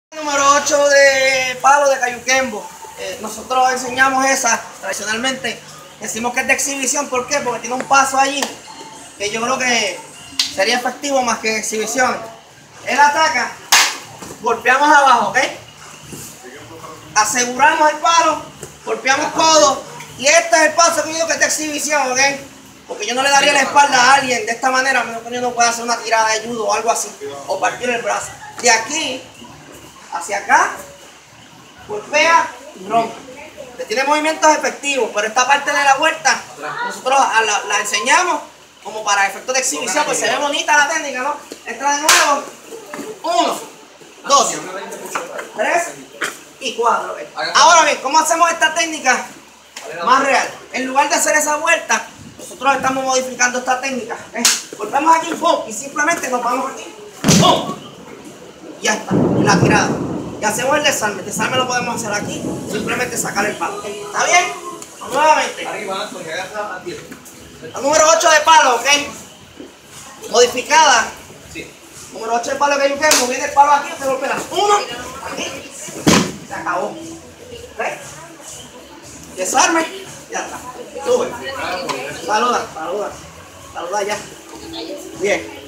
Número 8 de palo de Cayuquembo. Nosotros enseñamos esa tradicionalmente. Decimos que es de exhibición. ¿Por qué? Porque tiene un paso allí que yo creo que sería efectivo más que exhibición. Él ataca, golpeamos abajo, ¿ok? Aseguramos el palo, golpeamos codo. Y este es el paso que yo digo que es de exhibición, ¿ok? Porque yo no le daría la espalda a alguien de esta manera, a menos que yo no pueda hacer una tirada de judo o algo así, o partir el brazo. De aquí hacia acá, golpea y rompe. Tiene movimientos efectivos, pero esta parte de la vuelta nosotros la enseñamos como para efectos de exhibición, pues se ve bonita la técnica, ¿no? Entra de nuevo, 1, 2, 3 y 4. ¿Okay? Ahora bien, ¿cómo hacemos esta técnica más real? En lugar de hacer esa vuelta, nosotros estamos modificando esta técnica. ¿Okay? Golpeamos aquí, ¡pum! Y simplemente nos vamos aquí, ¡pum! Y ya está, y la tirada. Y hacemos el desarme. El desarme lo podemos hacer aquí, simplemente sacar el palo. ¿Está bien? Nuevamente. La número 8 de palo, ¿ok? Modificada. Sí. Número 8 de palo que yo quiero. Viene el palo aquí, se golpea. 1, aquí. Se acabó. ¿Ok? Desarme. Ya está. Sube. Saluda, saluda. Saluda ya. Bien.